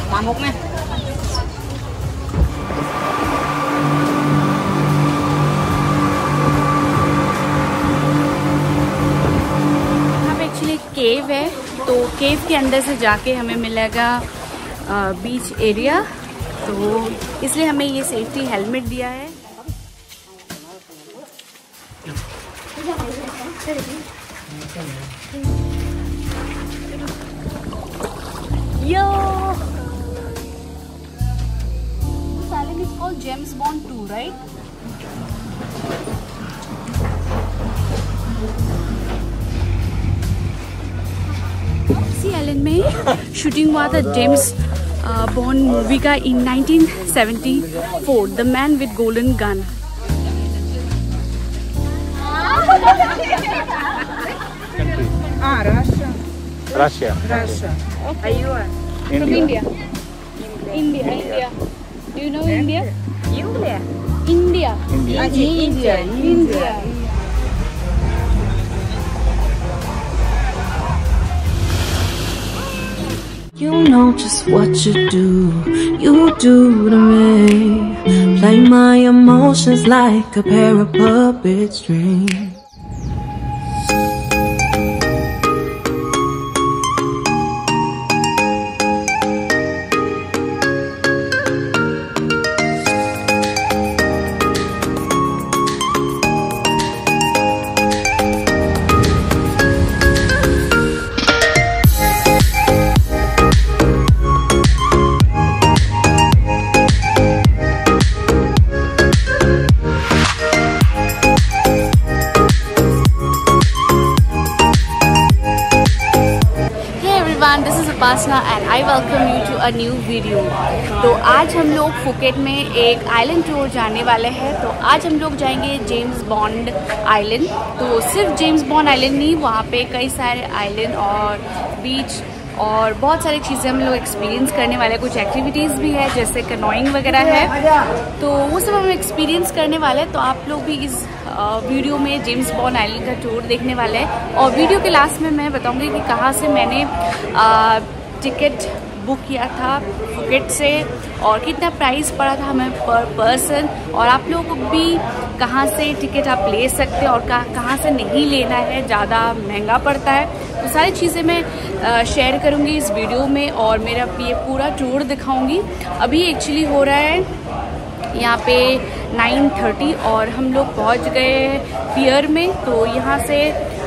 कामुक में केव है, तो केव के अंदर से जाके हमें मिलेगा बीच एरिया, तो इसलिए हमें ये सेफ्टी हेलमेट दिया है। Yo this island is called James Bond 2, right? इसी आइलैंड में शूटिंग हुआ था जेम्स बॉन्ड मूवी का in 1974, the man with golden gun. Russia. Are you from India? India. Do you know India? India. You know just what you do to me. Play my emotions like a pair of puppet strings. This is Upasana and I welcome you to a new video. तो आज हम लोग Phuket में एक island tour जाने वाले हैं। तो आज हम लोग जाएंगे जेम्स बॉन्ड आइलैंड। तो सिर्फ जेम्स बॉन्ड आइलैंड नहीं, वहाँ पे कई सारे आइलैंड और बीच और बहुत सारी चीज़ें हम लोग एक्सपीरियंस करने वाले हैं। कुछ एक्टिविटीज़ भी है जैसे कैनोइंग वगैरह है, तो वो सब हम एक्सपीरियंस करने वाले हैं। तो आप लोग भी इस वीडियो में जेम्स बॉन्ड आइलैंड का टूर देखने वाले हैं। और वीडियो के लास्ट में मैं बताऊंगी कि कहाँ से मैंने टिकट बुक किया था फुकेट से और कितना प्राइस पड़ा था हमें पर पर्सन, और आप लोगों को भी कहाँ से टिकट आप ले सकते हैं और कहाँ से नहीं लेना है, ज़्यादा महंगा पड़ता है। तो सारी चीज़ें मैं शेयर करूँगी इस वीडियो में और मेरा ये पूरा टूर दिखाऊँगी। अभी एक्चुअली हो रहा है यहाँ पे 9:30 और हम लोग पहुँच गए पियर में। तो यहाँ से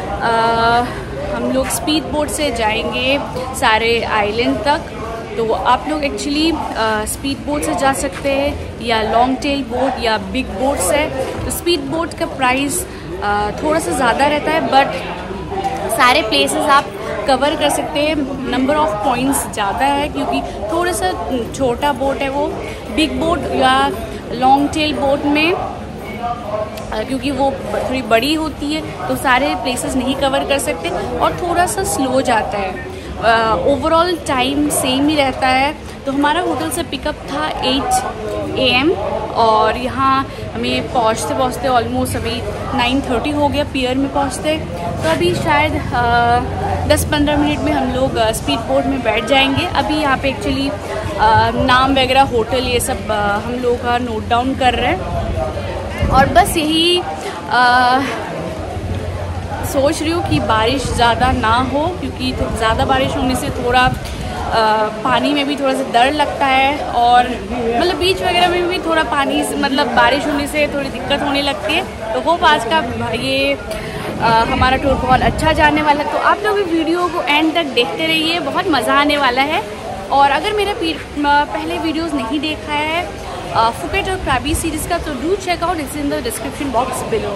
हम लोग स्पीड बोट से जाएंगे सारे आइलैंड तक। तो आप लोग एक्चुअली स्पीड बोट से जा सकते हैं या लॉन्ग टेल बोट या बिग बोट्स है। तो स्पीड बोट का प्राइस थोड़ा सा ज़्यादा रहता है, बट सारे प्लेसेस आप कवर कर सकते हैं। नंबर ऑफ पॉइंट्स ज़्यादा है क्योंकि थोड़ा सा छोटा बोट है वो। बिग बोट या लॉन्ग टेल बोट में क्योंकि वो थोड़ी बड़ी होती है तो सारे प्लेसेस नहीं कवर कर सकते और थोड़ा सा स्लो जाता है। ओवरऑल टाइम सेम ही रहता है। तो हमारा होटल से पिकअप था 8 AM और यहाँ हमें पहुँचते पहुँचते ऑलमोस्ट अभी 9:30 हो गया पियर में पहुँचते। तो अभी शायद 10-15 मिनट में हम लोग स्पीड बोट में बैठ जाएंगे। अभी यहाँ पे एक्चुअली नाम वगैरह होटल ये सब हम लोग का नोट डाउन कर रहे हैं और बस यही सोच रही हूँ कि बारिश ज़्यादा ना हो, क्योंकि तो ज़्यादा बारिश होने से थोड़ा पानी में भी थोड़ा सा डर लगता है और मतलब बीच वगैरह में भी थोड़ा पानी मतलब बारिश होने से थोड़ी दिक्कत होने लगती है। तो होप आज का ये हमारा टूर बहुत अच्छा जाने वाला है। तो आप लोग भी वीडियो को एंड तक देखते रहिए, बहुत मज़ा आने वाला है। और अगर मेरा पहले वीडियोज़ नहीं देखा है फुकेट और क्राबी सीरीज़ का तो do check out, it's in the description box below.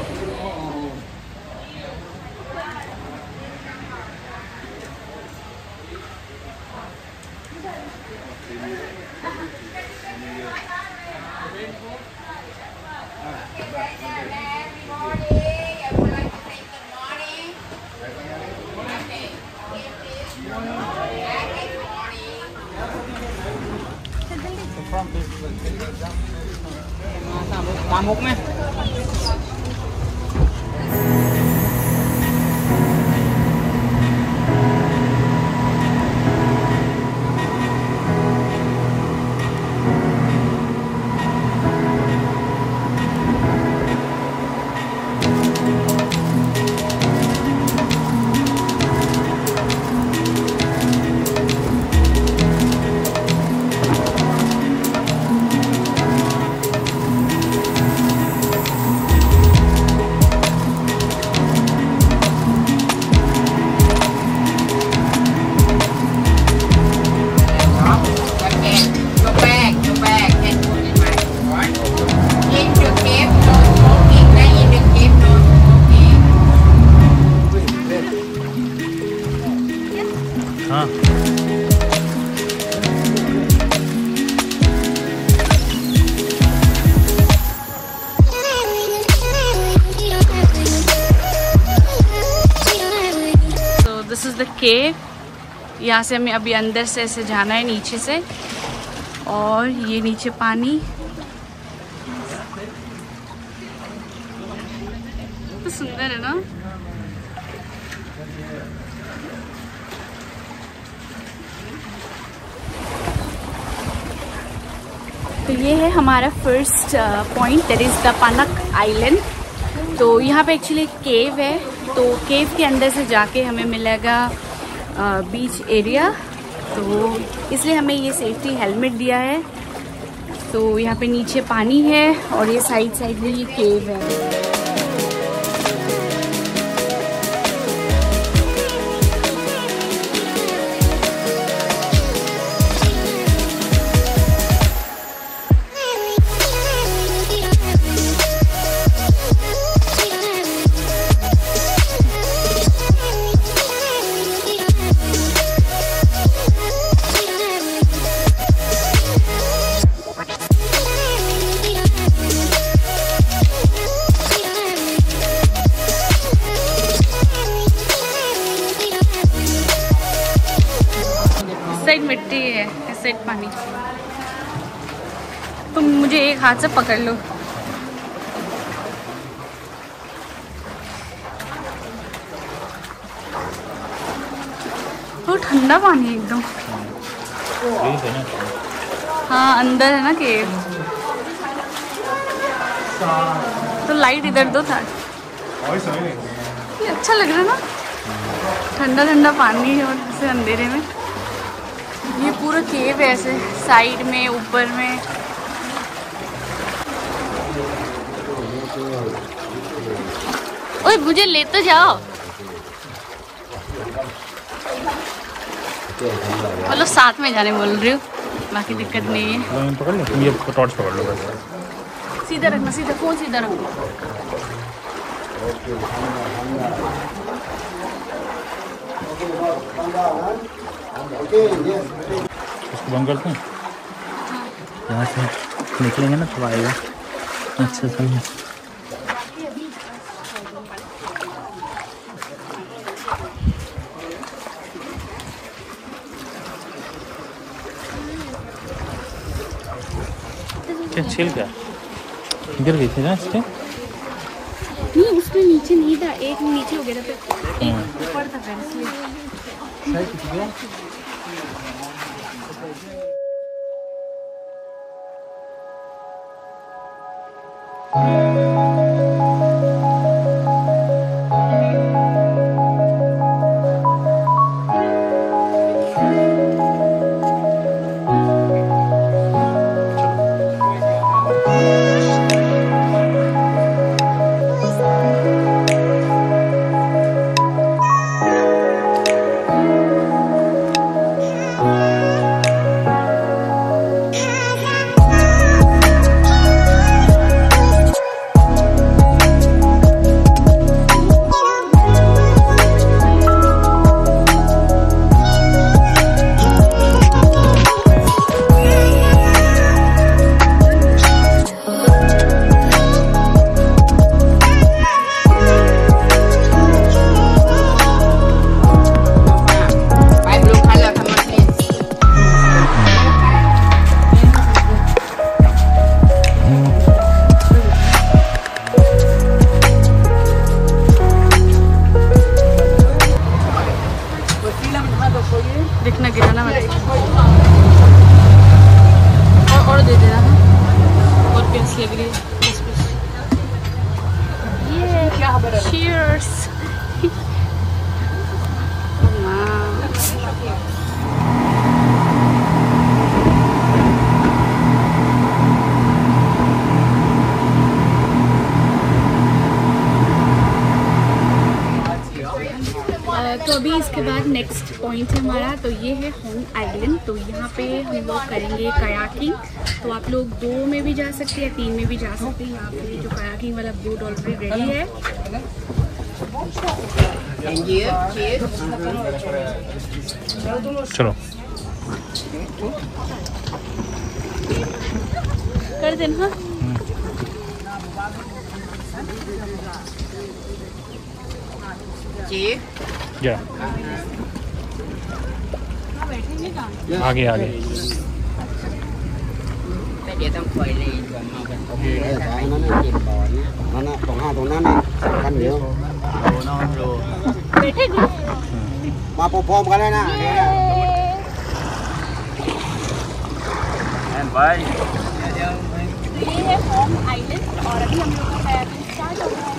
कामुक में केव। यहाँ से हमें अभी अंदर से ऐसे जाना है नीचे से, और ये नीचे पानी। तो सुंदर है ना। तो ये है हमारा first point, that is the Panak island. तो यहाँ पे एक्चुअली केव है, तो केव के अंदर से जाके हमें मिलेगा बीच एरिया। तो इसलिए हमें ये सेफ्टी हेलमेट दिया है। तो यहाँ पे नीचे पानी है और ये साइड में ये केव है। साइड मिट्टी है, इस साइड पानी। तुम मुझे एक हाथ से पकड़ लो। तो ठंडा पानी है एकदम। हाँ अंदर है ना केव। तो लाइट इधर दो था, ये अच्छा लग रहा है ना, ठंडा ठंडा पानी है और जैसे अंधेरे में। ये पूरा केव है ऐसे साइड में ऊपर में। ओए मुझे ले तो जाओ। मतलब साथ में जाने बोल रही हूँ, बाकी दिक्कत नहीं है। पकड़ लो, तुम ये टॉर्च पकड़ लो बस। सीधा रखना, सीधा फोन सीधा रखो। इसको बंद करते हैं। यहाँ से निकलेंगे ना तो आएगा। अच्छा सही। क्या छिल क्या गिर गई थी ना इसके? नहीं उसमें नीचे नहीं था, एक नीचे हो गया था, एक ऊपर था इसलिए। दिखना गिराना वाला और दे देना और प्यास लग रही है। Cheers. तो अभी इसके बाद नेक्स्ट पॉइंट है हमारा, तो ये है होंग आइलैंड। तो यहाँ पे हम लोग करेंगे कायाकिंग। तो आप लोग 2 में भी जा सकते हैं, 3 में भी जा सकते हैं। यहाँ पे जो कायाकिंग वाला बोट ऑलरेडी रेडी है। चलो कर देना। या आगे आगे มาพร้อมๆกันเลยนะ ये है होम आइलैंड और अभी हम लोग का पैदल स्टार्ट हो रहा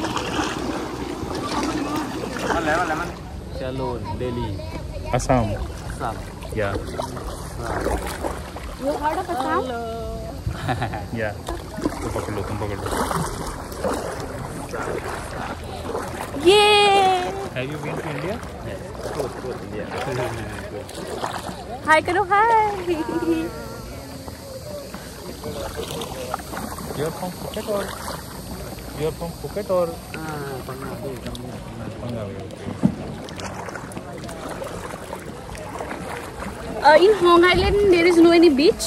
है। चलो दिल्ली असम या You heard of Assam? या तुम पकड़ लो ये Have you been to India? हाय करो हाय। You're from Phuket or In Hong Island there is no any beach?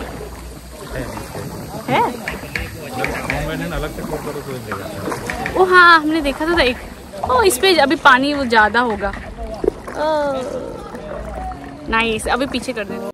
है? अलग से फोटो तो देगा। ओ हाँ हमने देखा था एक। ओ इस पे अभी पानी वो ज्यादा होगा। नाइस अभी पीछे कर देना।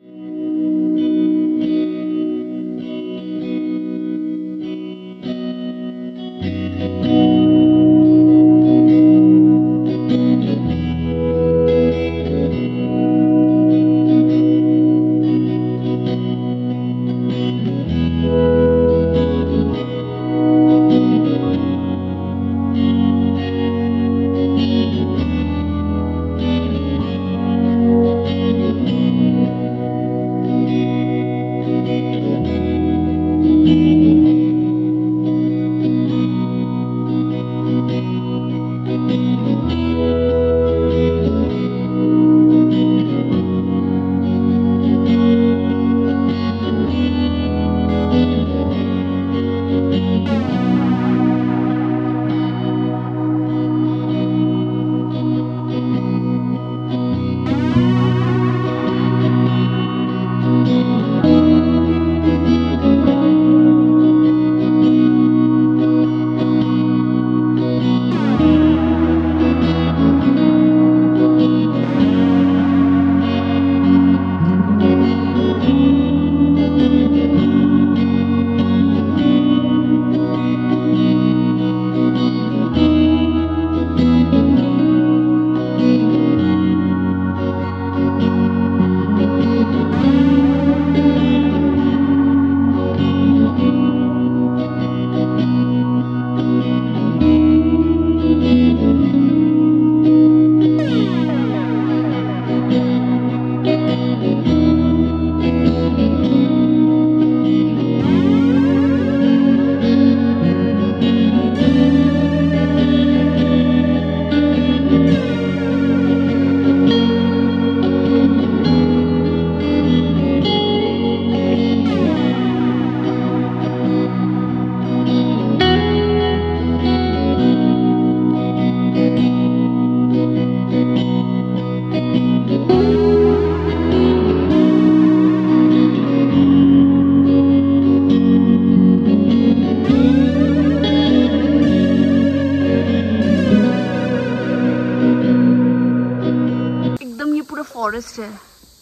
फॉरेस्ट है।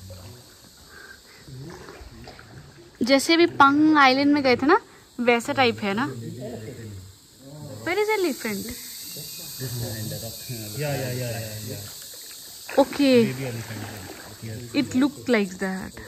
जैसे भी पंग आइलैंड में गए थे ना वैसा टाइप है ना। Where is elephant? Okay it look like that.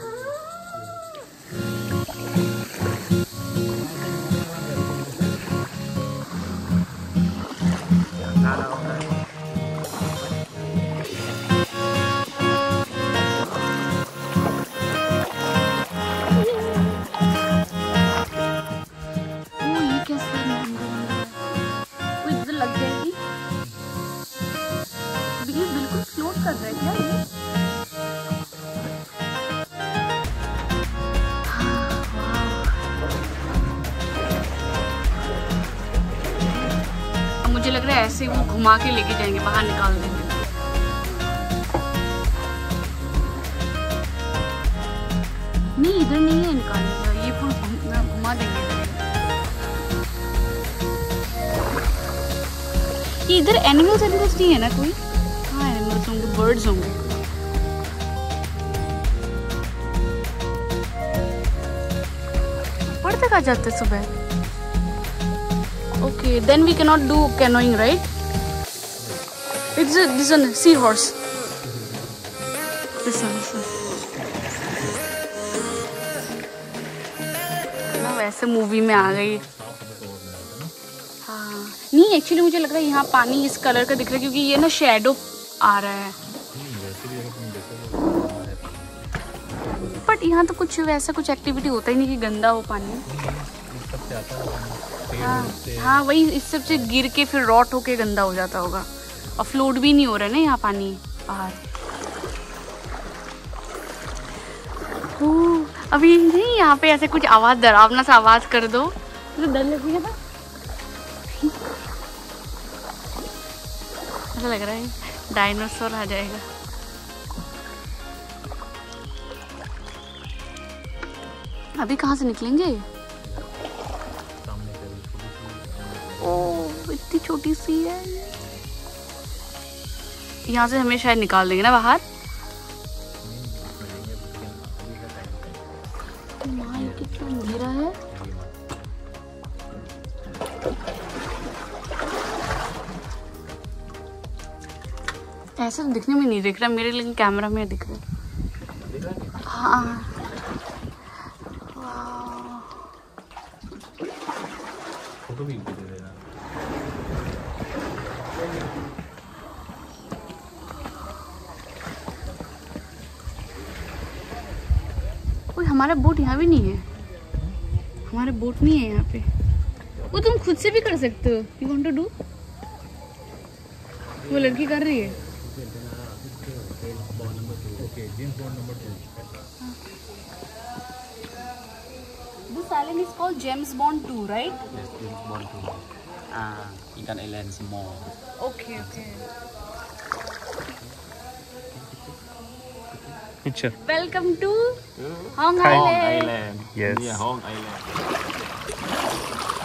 कर रहा है क्या ये? मुझे लग रहा है ऐसे वो घुमा के लेके जाएंगे, बाहर निकाल देंगे। नहीं इधर नहीं है निकालने का, ये पूरा घुमा देंगे। ये इधर एनिमल्स नहीं है ना कोई? हाँ एनिमल्स होंगे, बर्ड्स होंगे। तक आ जाते हैं सुबह? Okay, then we can not do canoeing, right? It's this one, sea horse, this one. मैं वैसे मूवी में आ गई। हाँ, नहीं एक्चुअली मुझे लग रहा है यहाँ पानी इस कलर का दिख रहा है क्योंकि ये ना शेडो आ रहा है। बट यहाँ तो कुछ वैसा कुछ एक्टिविटी होता ही नहीं कि गंदा हो पानी। हाँ वही, इस सब से गिर के फिर रॉट होके गंदा हो जाता होगा। और फ्लोट भी नहीं हो रहा है ना यहाँ पानी बाहर। अभी नहीं यहाँ पे ऐसे कुछ आवाज, डरावना सा आवाज कर दो तो डर लगेगा ना। ऐसा लग रहा है डायनासोर आ जाएगा। अभी कहाँ से निकलेंगे? ओह इतनी छोटी सी है। यहाँ से हमें शायद निकाल देंगे ना बाहर। माय कितना अंधेरा है। ऐसे तो दिखने में नहीं दिख रहा मेरे, लेकिन कैमरा में दिख रहा है। हाँ फोटो भी दे देना। कोई हमारा बोट यहाँ भी नहीं है। हमारा बोट नहीं है यहाँ पे। वो तुम खुद से भी कर सकते हो। You want to do? वो लड़की कर रही है। This island is called James Bond 2, right? Yes, James Bond 2. Ikan island small. Okay, okay. Picture. Welcome to Hong Hi. Island. Yes. Yeah, Hong Island.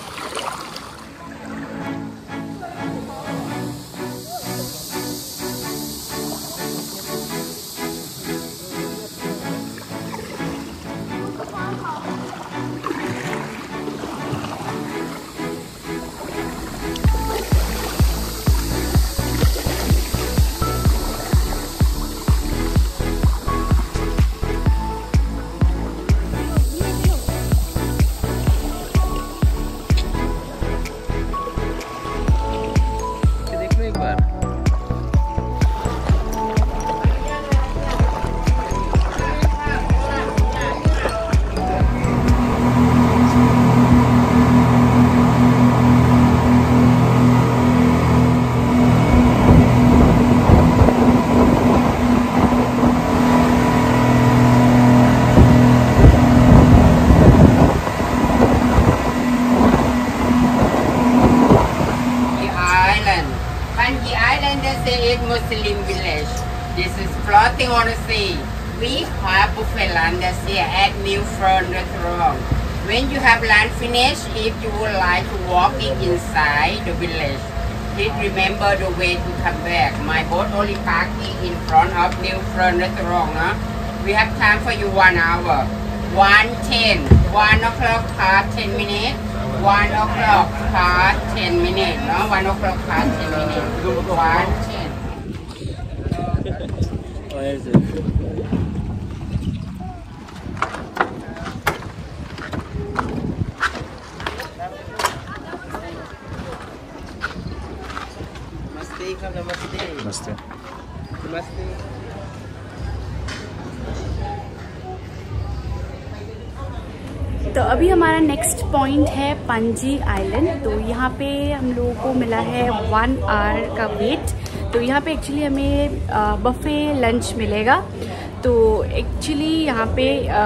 Muslim village. This is floating on the sea. We have buffet lunch here at New Front Restaurant. When you have lunch finished, if you would like to walking inside the village, please remember the way to come back. My boat only parking in front of New Front Restaurant. We have time for you 1 hour. 1:10. 1 o'clock past 10 minutes. 1 o'clock past 10 minutes. No, 1 o'clock past 10 minutes. 1:10. Where is it? नमस्ते। तो अभी हमारा next point है पंजी island. तो यहाँ पे हम लोगों को मिला है 1 आवर का वेट। तो यहाँ पे एक्चुअली हमें बफे लंच मिलेगा। तो एक्चुअली यहाँ पे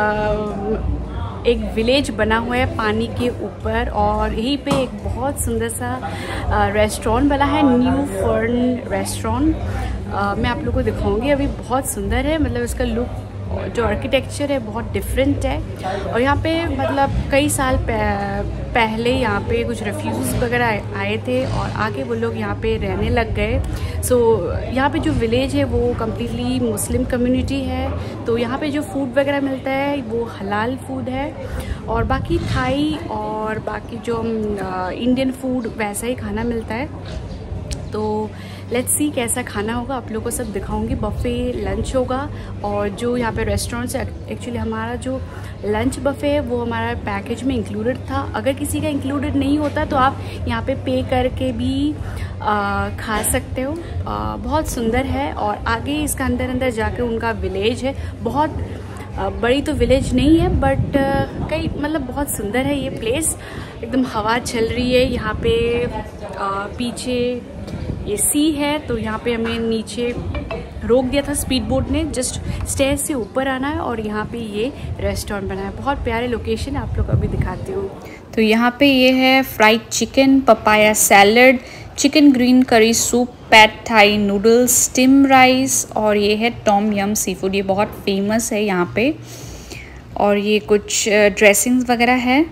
एक विलेज बना हुआ है पानी के ऊपर, और यहीं पे एक बहुत सुंदर सा रेस्टोरेंट बना है, न्यू फर्न रेस्टोरेंट। मैं आप लोगों को दिखाऊंगी। अभी बहुत सुंदर है, मतलब इसका लुक जो आर्किटेक्चर है बहुत डिफरेंट है। और यहाँ पे मतलब कई साल पहले यहाँ पे कुछ रेफ्यूज़ वगैरह आए थे और आके वो लोग यहाँ पे रहने लग गए। सो यहाँ पे जो विलेज है वो कम्प्लीटली मुस्लिम कम्युनिटी है। तो यहाँ पे जो फूड वगैरह मिलता है वो हलाल फूड है और बाकी थाई और बाकी जो इंडियन फूड वैसा ही खाना मिलता है। तो लेट्स सी कैसा खाना होगा, आप लोगों को सब दिखाऊंगी। बफ़े लंच होगा और जो यहाँ पे रेस्टोरेंट से एक्चुअली हमारा जो लंच बफ़े है वो हमारा पैकेज में इंक्लूडेड था। अगर किसी का इंक्लूडेड नहीं होता तो आप यहाँ पे करके भी खा सकते हो। बहुत सुंदर है और आगे इसका अंदर जाके उनका विलेज है। बहुत बड़ी तो विलेज नहीं है बट कई मतलब बहुत सुंदर है ये प्लेस। एकदम हवा चल रही है यहाँ पे। पीछे ये सी है तो यहाँ पे हमें नीचे रोक दिया था स्पीड बोट ने। जस्ट स्टेयर से ऊपर आना है और यहाँ पे ये रेस्टोरेंट बना है। बहुत प्यारे लोकेशन है, आप लोग अभी दिखाती हूँ। तो यहाँ पे ये है fried chicken, papaya salad, chicken green curry soup, pad Thai noodles, steam rice और ये है टॉम यम सी फूड। ये बहुत फेमस है यहाँ पे। और ये कुछ ड्रेसिंग्स वगैरह है।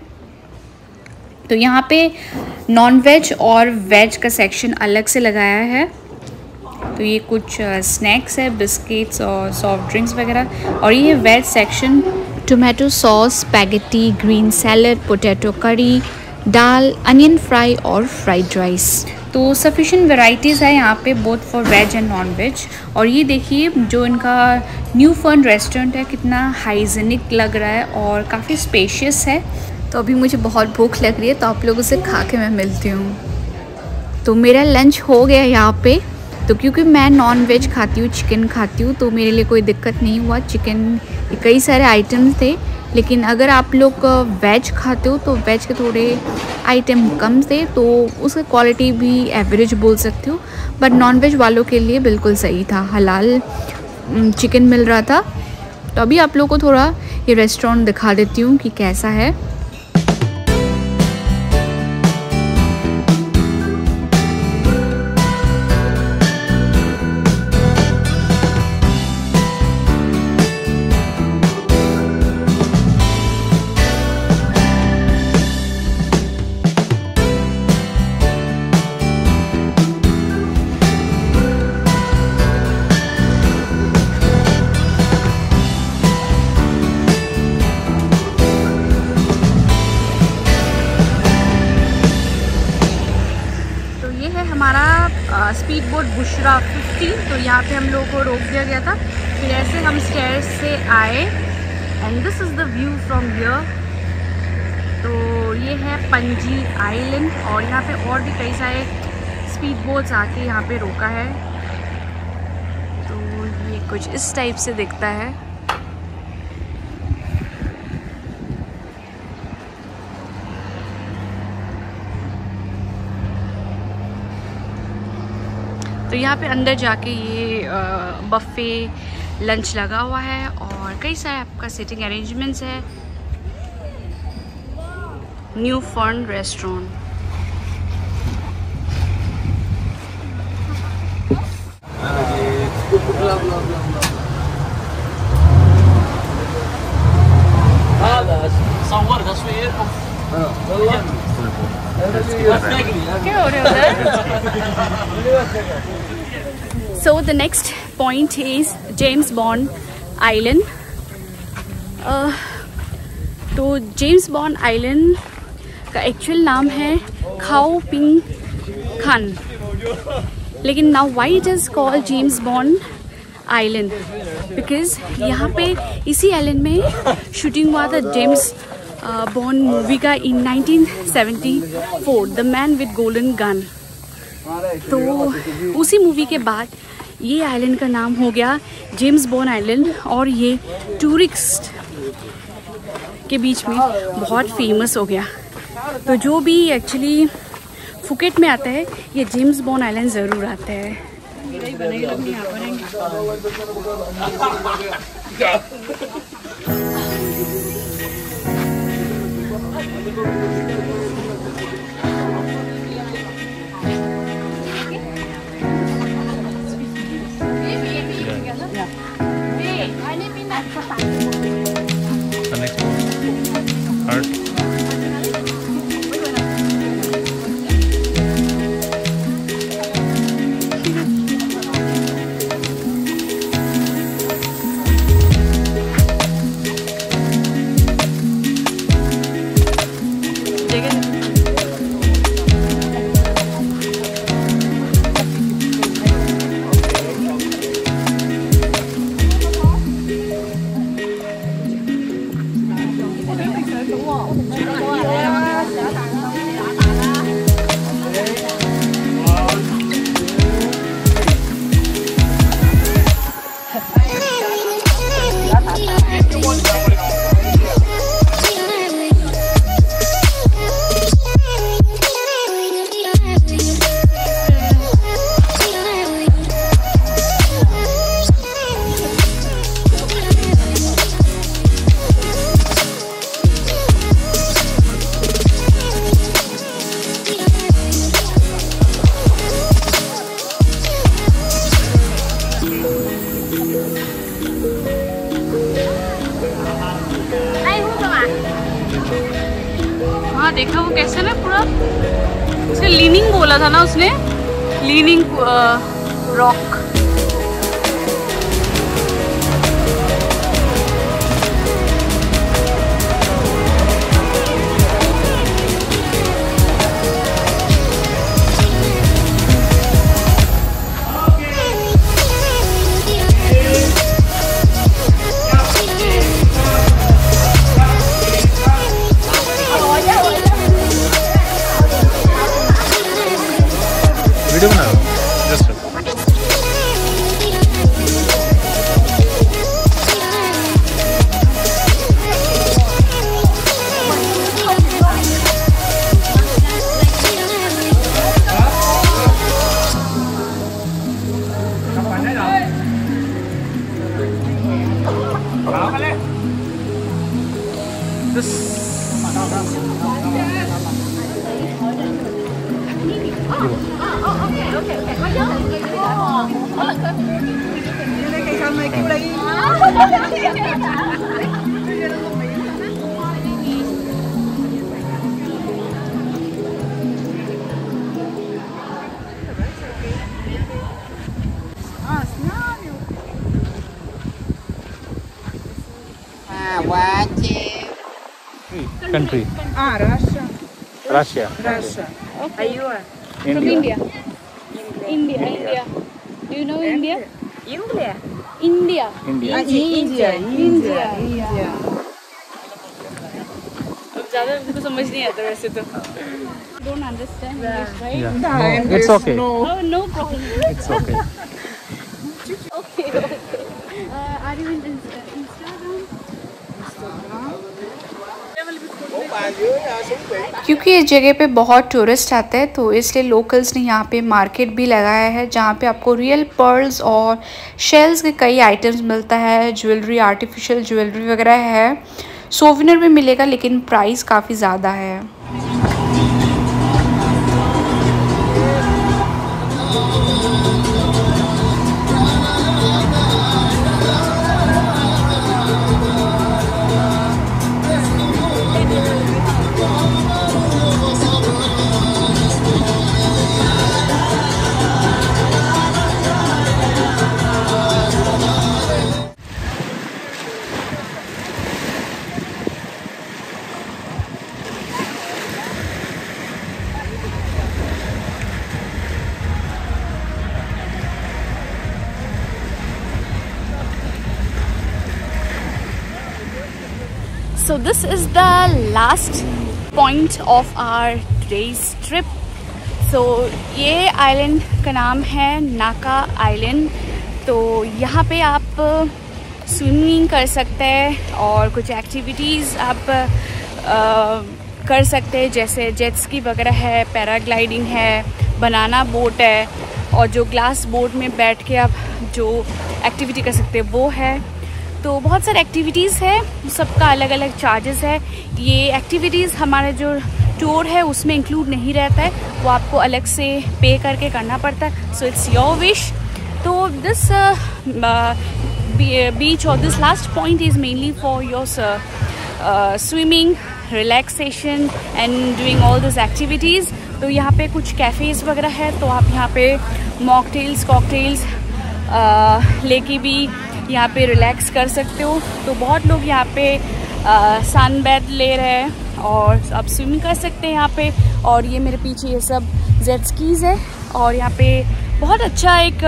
तो यहाँ पे नॉन वेज और वेज का सेक्शन अलग से लगाया है। तो ये कुछ स्नैक्स है, बिस्किट्स और सॉफ्ट ड्रिंक्स वगैरह। और ये veg section, tomato sauce, spaghetti, green salad, potato curry, दाल, अनियन फ्राई और फ्राइड राइस। तो सफिशिएंट वैरायटीज़ है यहाँ पे both for veg and non veg. और ये देखिए जो इनका न्यू फर्न रेस्टोरेंट है कितना हाइजीनिक लग रहा है और काफ़ी स्पेशियस है। तो अभी मुझे बहुत भूख लग रही है तो आप लोगों से खा के मैं मिलती हूँ। तो मेरा लंच हो गया यहाँ पे। तो क्योंकि मैं नॉन वेज खाती हूँ, चिकन खाती हूँ, तो मेरे लिए कोई दिक्कत नहीं हुआ। चिकन कई सारे आइटम्स थे, लेकिन अगर आप लोग वेज खाते हो तो वेज के थोड़े आइटम कम थे, तो उसका क्वालिटी भी एवरेज बोल सकती हूँ। बट नॉन वेज वालों के लिए बिल्कुल सही था, हलाल चिकन मिल रहा था। तो अभी आप लोगों को थोड़ा ये रेस्टोरेंट दिखा देती हूँ कि कैसा है। हमारा स्पीड बोट बुशरा 50। तो यहाँ पे हम लोगों को रोक दिया गया था। फिर ऐसे हम स्टेयर्स से आए and this is the view from here. तो ये है पंजी आइलैंड और यहाँ पे और भी कई सारे स्पीड बोट्स आके यहाँ पे रोका है। तो ये कुछ इस टाइप से दिखता है। तो यहाँ पे अंदर जाके ये बफ़े लंच लगा हुआ है और कई सारे आपका सीटिंग अरेंजमेंट्स है। New Fern restaurant. So the next point is James Bond island. तो जेम्स बॉन्ड आइलैंड का एक्चुअल नाम है खाओ पिंग खान, लेकिन now why it is called James Bond island because यहाँ पे इसी आइलैंड में शूटिंग हुआ था जेम्स बॉन्ड मूवी का in 1974, the man with golden gun. तो उसी मूवी के बाद ये आइलैंड का नाम हो गया जेम्स बॉन्ड आइलैंड और ये टूरिस्ट के बीच में बहुत फेमस हो गया। तो जो भी एक्चुअली फुकेट में आता है ये जेम्स बॉन्ड आइलैंड ज़रूर आता है। हाँ देखा वो कैसे ना पूरा उसने लीनिंग बोला था ना, उसने लीनिंग रॉक। वीडियो बना रहा हूँ just. Country. Russia. Russia. Russia. Okay. Are you? From India. India. Do you know India? India. India. India. India. अब ज़्यादा मुझको समझ नहीं आता वैसे तो। Don't understand English, right? Yeah. No, it's okay. Oh, no problem. It's okay. Okay. Are you in Instagram? क्योंकि इस जगह पे बहुत टूरिस्ट आते हैं तो इसलिए लोकल्स ने यहाँ पे मार्केट भी लगाया है जहाँ पे आपको रियल पर्ल्स और शेल्स के कई आइटम्स मिलता है। ज्वेलरी, आर्टिफिशियल ज्वेलरी वगैरह है, सोविनियर भी मिलेगा लेकिन प्राइस काफ़ी ज़्यादा है। So this is the last point of our today's trip. So ये आइलैंड का नाम है नाका आइलैंड। तो यहाँ पे आप स्विमिंग कर सकते हैं और कुछ एक्टिविटीज़ आप कर सकते हैं, जैसे जेट स्की वगैरह है, पैराग्लाइडिंग है, बनाना बोट है और जो ग्लास बोट में बैठ के आप जो एक्टिविटी कर सकते हैं वो है। तो बहुत सारे एक्टिविटीज़ है, सबका अलग अलग चार्जेस है। ये एक्टिविटीज़ हमारा जो टूर है उसमें इंक्लूड नहीं रहता है, वो आपको अलग से पे करके करना पड़ता है। So it's your wish. तो दिस बीच और this last point is mainly for your swimming, relaxation and doing all this activities. तो यहाँ पे कुछ कैफ़ेज़ वगैरह है, तो आप यहाँ पे मॉकटेल्स, कॉकटेल्स लेके भी यहाँ पे रिलैक्स कर सकते हो। तो बहुत लोग यहाँ पे सन बैथ ले रहे हैं और आप स्विमिंग कर सकते हैं यहाँ पे। और ये मेरे पीछे ये सब जेट स्कीज़ है और यहाँ पे बहुत अच्छा एक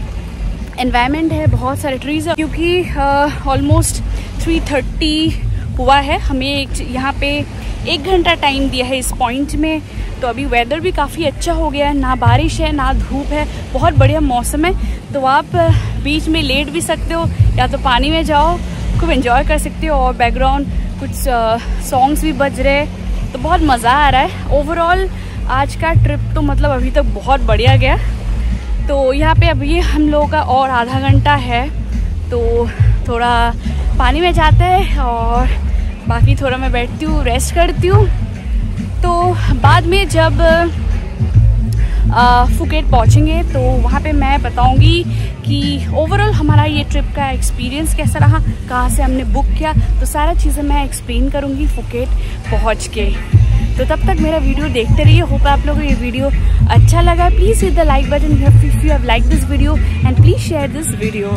एनवायरनमेंट है, बहुत सारे ट्रीज़ है, क्योंकि ऑलमोस्ट 3:30 हुआ है। हमें यहाँ पे 1 घंटा टाइम दिया है इस पॉइंट में। तो अभी वेदर भी काफ़ी अच्छा हो गया है, ना बारिश है ना धूप है, बहुत बढ़िया मौसम है। तो आप बीच में लेट भी सकते हो या तो पानी में जाओ, खूब एंजॉय कर सकते हो। और बैकग्राउंड कुछ सॉन्ग्स भी बज रहे हैं, तो बहुत मज़ा आ रहा है। ओवरऑल आज का ट्रिप तो मतलब अभी तक बहुत बढ़िया गया। तो यहाँ पे अभी हम लोगों का और आधा घंटा है, तो थोड़ा पानी में जाते हैं और बाकी थोड़ा मैं बैठती हूँ, रेस्ट करती हूँ। तो बाद में जब फुकेट पहुँचेंगे तो वहाँ पे मैं बताऊँगी कि ओवरऑल हमारा ये ट्रिप का एक्सपीरियंस कैसा रहा, कहाँ से हमने बुक किया, तो सारा चीज़ें मैं एक्सप्लेन करूँगी फुकेट पहुँच के। तो तब तक मेरा वीडियो देखते रहिए। होप आप लोगों को ये वीडियो अच्छा लगा। Please hit the like button if you have like this video and please share this video.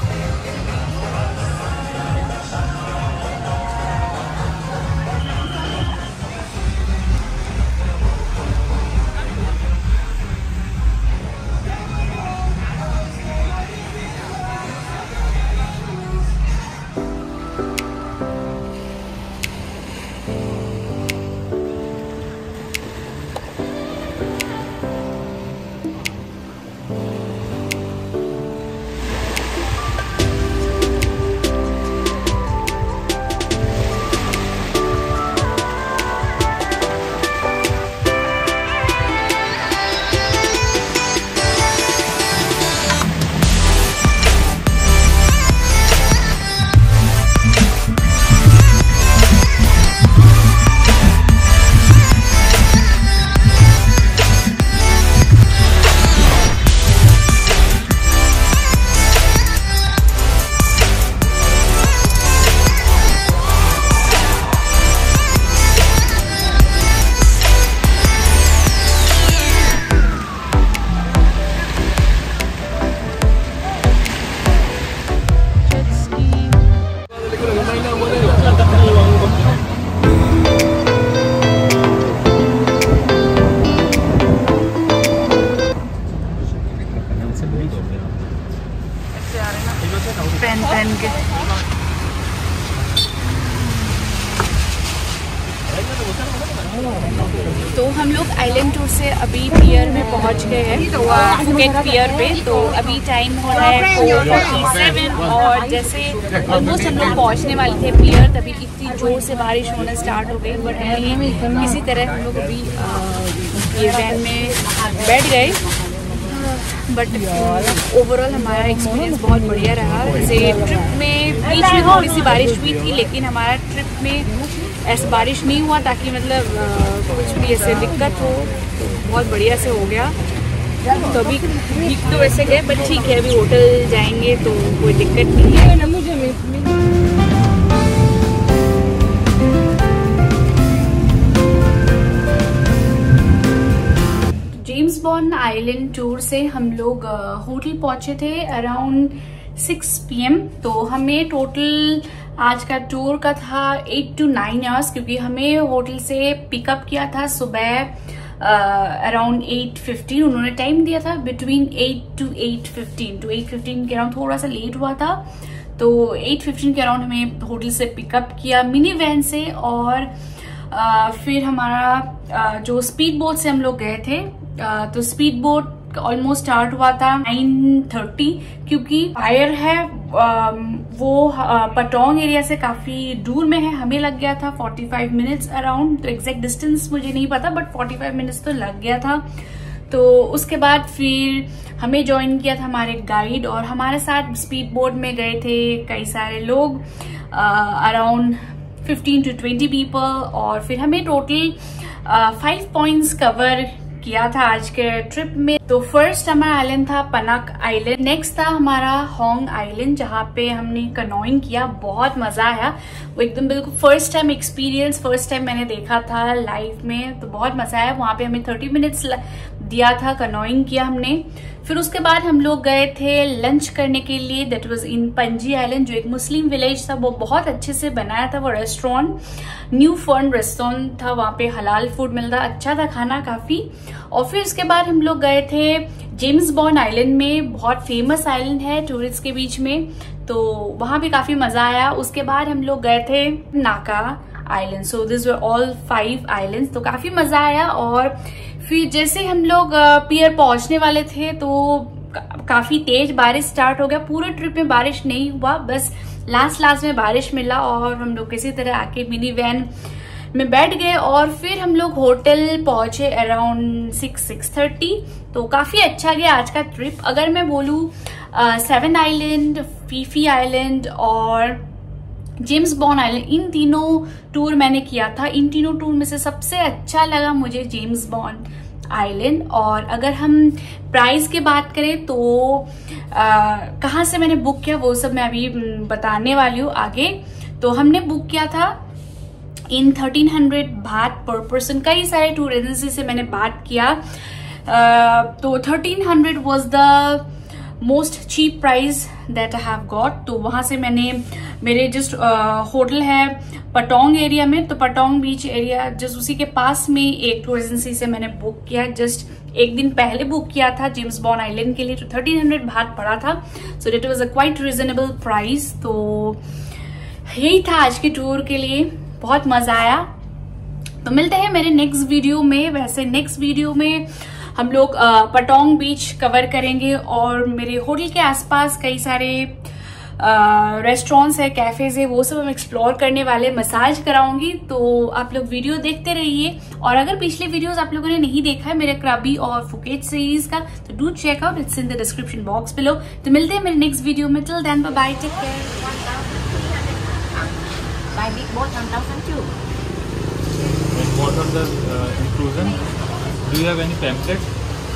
पहन के तो हम लोग आइलैंड टूर से अभी पियर में पहुंच गए हैं, तो फुकेट पियर पे। तो अभी टाइम हो रहा है 4:47 और जैसे ऑलमोस्ट हम लोग पहुंचने वाले थे पियर, तभी इतनी जोर से बारिश होना स्टार्ट हो गई। बट हमें इसी तरह हम लोग अभी ये वैन में बैठ गए। बट ओवरऑल हमारा एक्सपीरियंस बहुत बढ़िया रहा। जैसे ट्रिप में बीच में थोड़ी सी बारिश हुई थी, लेकिन हमारा ट्रिप में ऐसा बारिश नहीं हुआ ताकि मतलब कुछ भी ऐसे दिक्कत हो, तो बहुत बढ़िया से हो गया। तो अभी ठीक तो वैसे गए, बट ठीक है, अभी होटल जाएंगे तो कोई दिक्कत नहीं है। जेम्स बॉन्ड आइलैंड टूर से हम लोग होटल पहुंचे थे अराउंड 6 PM। तो हमें टोटल आज का टूर का था 8 to 9 आवर्स, क्योंकि हमें होटल से पिकअप किया था सुबह अराउंड 8:15। उन्होंने टाइम दिया था बिटवीन 8 to 8:15। तो 8:15 के अराउंड थोड़ा सा लेट हुआ था, तो 8:15 के अराउंड हमें होटल से पिकअप किया मिनी वैन से। और फिर हमारा जो स्पीड बोट से हम लोग गए थे, तो स्पीड बोट ऑलमोस्ट स्टार्ट हुआ था 9:30, क्योंकि फायर है वो पटोंग एरिया से काफी दूर में है। हमें लग गया था 45 मिनट्स अराउंड, तो एग्जैक्ट डिस्टेंस मुझे नहीं पता, बट 45 मिनट्स तो लग गया था। तो उसके बाद फिर हमें ज्वाइन किया था हमारे गाइड, और हमारे साथ स्पीड बोट में गए थे कई सारे लोग, अराउंड 15 to 20 पीपल। और फिर हमें टोटल 5 पॉइंट्स कवर किया था आज के ट्रिप में। तो फर्स्ट हमारा आइलैंड था पनक आइलैंड, नेक्स्ट था हमारा होंग आइलैंड, जहाँ पे हमने कनोइंग किया, बहुत मजा आया। वो एकदम बिल्कुल first time experience, first time मैंने देखा था लाइफ में, तो बहुत मजा आया। वहाँ पे हमें 30 मिनट्स दिया था, कनोइंग किया हमने। फिर उसके बाद हम लोग गए थे लंच करने के लिए, दैट वाज इन पंजी आइलैंड, जो एक मुस्लिम विलेज था। वो बहुत अच्छे से बनाया था वो रेस्टोरेंट, न्यू फर्न रेस्टोरेंट था, वहाँ पे हलाल फूड मिलता, अच्छा था खाना काफी। और फिर उसके बाद हम लोग गए थे जेम्स बॉन्ड आइलैंड में, बहुत फेमस आइलैंड है टूरिस्ट के बीच में, तो वहां भी काफी मजा आया। उसके बाद हम लोग गए थे Naka island. So this were all 5 islands, तो काफी मजा आया। और फिर जैसे हम लोग पियर पहुंचने वाले थे तो काफी तेज बारिश स्टार्ट हो गया। पूरे ट्रिप में बारिश नहीं हुआ, बस लास्ट में बारिश मिला और हम लोग किसी तरह आके मिनी वैन में बैठ गए। और फिर हम लोग होटल पहुंचे अराउंड 6-6:30। तो काफी अच्छा गया आज का ट्रिप। अगर मैं बोलूं 7 आइलैंड, फीफी आइलैंड और जेम्स बॉन्ड आइलैंड, इन तीनों टूर मैंने किया था। इन तीनों टूर में से सबसे अच्छा लगा मुझे जेम्स बॉन्ड आइलैंड। और अगर हम प्राइस की बात करें तो कहाँ से मैंने बुक किया वो सब मैं अभी बताने वाली हूँ आगे। तो हमने बुक किया था इन 1300 बात पर पर्सन। कई सारे टूर एजेंसी से मैंने बात किया, तो 1300 was the most cheap price that I have got. तो वहां से मैंने, मेरे जस्ट होटल है पटोंग एरिया में, तो पटोंग बीच एरिया जस्ट उसी के पास में एक टूर एजेंसी से मैंने बुक किया, जस्ट एक दिन पहले बुक किया था जेम्स बॉन्ड आइलैंड के लिए। तो 1300 बात पड़ा था, so that was a quite reasonable price. तो यही था आज के टूर के लिए, बहुत मजा आया। तो मिलते हैं मेरे नेक्स्ट वीडियो में। वैसे नेक्स्ट वीडियो में हम लोग पटोंग बीच कवर करेंगे और मेरे होटल के आसपास कई सारे रेस्टोरेंट्स है, कैफेज है, वो सब हम एक्सप्लोर करने वाले, मसाज कराऊंगी। तो आप लोग वीडियो देखते रहिए। और अगर पिछले वीडियोस आप लोगों ने नहीं देखा है मेरे क्रबी और फुकेट सीरीज का, तो do check out, it's in the description box below. तो मिलते हैं मेरे नेक्स्ट वीडियो में। Till then bye bye, take care. By big boat 1,002. And what are the inclusion? Do you have any pamphlets?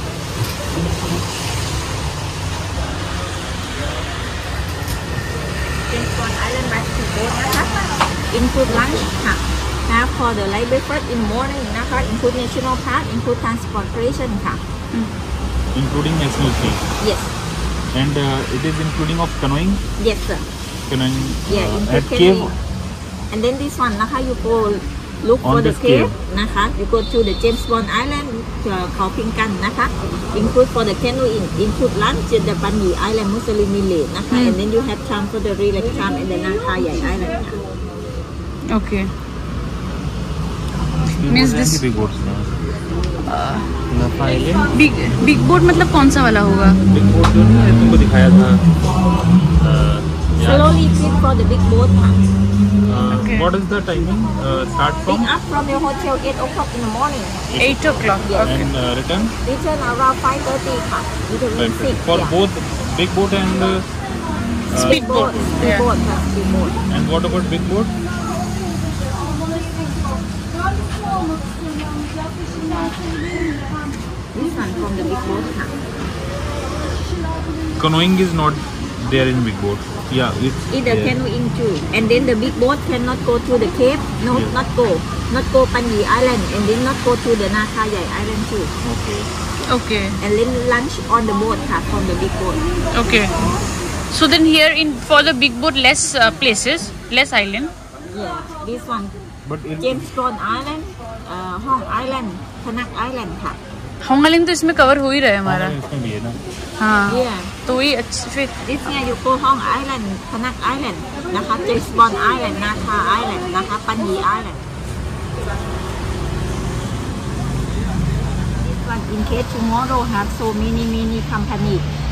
James Bond Island by big boat นะคะ include lunch ค่ะ have for the light breakfast in morning นะคะ include national park, include transportation ค่ะ Including national fee. yes And it is including of canoeing? yes sir Canoeing yeah include at cave? canoeing. And then this one นะคะ you go look On for the this cave cave. นะคะ you go to the James Bond Island เขาพิงกันนะคะ include for the canoeing, include lunch at the Panyi Island Muslim Village นะคะ and then you have time for the relax time at the Nakayai Island ค่ะ Okay. Big Means boat and this- the big boats. Nafa Island. Big boat मतलब कौन सा वाला होगा? Big boat जो नहीं है तुमको दिखाया था। slowly fit for the big boat ค่ะ Okay. What is the timing? Start pick from up from your hotel 8 o'clock in the morning 8 o'clock. Yes. and return? return around 5:30 ค่ะ return 6 For yeah. both big boat and big boat Yeah. big boat ค่ะ big boat and what about big boat? this one from the big boat ค่ะ Canoeing is not there in big boat. Yeah, it's either there. canoeing too and then the big boat cannot go to the cave no Yeah. not go Panyi Island and then not go to the Nakayai Island too Okay. Okay. and then lunch on the boat ค่ะ from the big boat Okay. So then here in for the big boat less places, less island. yeah this one But in James Bond Island Hong Island Panak Island ค่ะ Hong island तो इसमें cover हो ही रहा है हमारा। इसमें भी है ना। हाँ, yeah तो वही अच्छे फिर this year you go Hong Island Panak Island นะคะ James Bond Island Naka Island นะคะ Panyi Island this one in case tomorrow have so many company